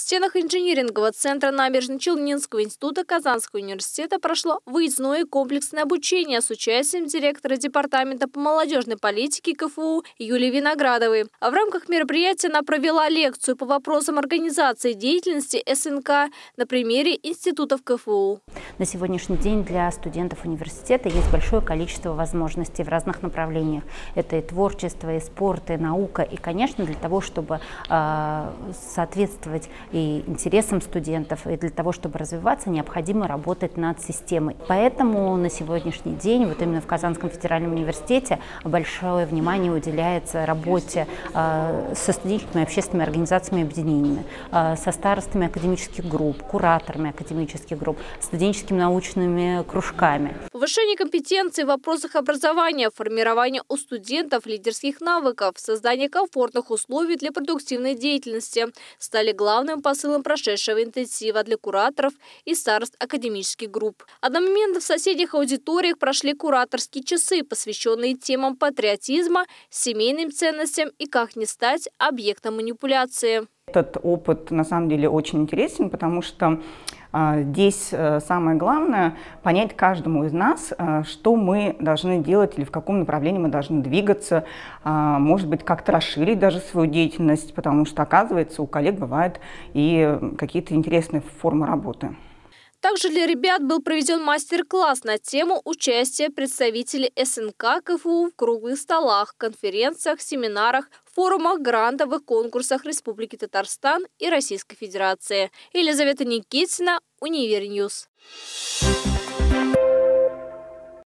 стенах инжинирингового центра Набережно-Челнинского института Казанского университета прошло выездное комплексное обучение с участием директора департамента по молодежной политике КФУ Юлии Виноградовой. А в рамках мероприятия она провела лекцию по вопросам организации деятельности СНК на примере институтов КФУ. На сегодняшний день для студентов университета есть большое количество возможностей в разных направлениях. Это и творчество, и спорт, и наука. И, конечно, для того, чтобы соответствовать и интересам студентов, и для того, чтобы развиваться, необходимо работать над системой. Поэтому на сегодняшний день, вот именно в Казанском федеральном университете, большое внимание уделяется работе со студенческими общественными организациями и объединениями, со старостами академических групп, кураторами академических групп, студенческими научными кружками. Повышение компетенций в вопросах образования, формирование у студентов лидерских навыков, создание комфортных условий для продуктивной деятельности стали главным посылом прошедшего интенсива для кураторов и старост академических групп. Одномоментно в соседних аудиториях прошли кураторские часы, посвященные темам патриотизма, семейным ценностям и как не стать объектом манипуляции. Этот опыт на самом деле очень интересен, потому что здесь самое главное понять каждому из нас, что мы должны делать или в каком направлении мы должны двигаться, может быть, как-то расширить даже свою деятельность, потому что, оказывается, у коллег бывают и какие-то интересные формы работы. Также для ребят был проведен мастер-класс на тему участия представителей СНК КФУ в круглых столах, конференциях, семинарах, форумах, грантовых конкурсах Республики Татарстан и Российской Федерации. Елизавета Никитина, Универньюз.